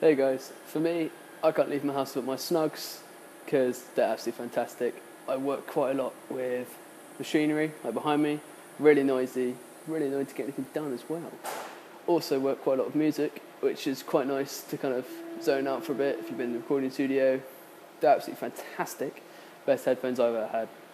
Hey guys, for me, I can't leave my house without my SNUGs because they're absolutely fantastic. I work quite a lot with machinery, like behind me, really noisy, really annoying to get anything done as well. Also work quite a lot of music, which is quite nice to kind of zone out for a bit if you've been in the recording studio. They're absolutely fantastic. Best headphones I've ever had.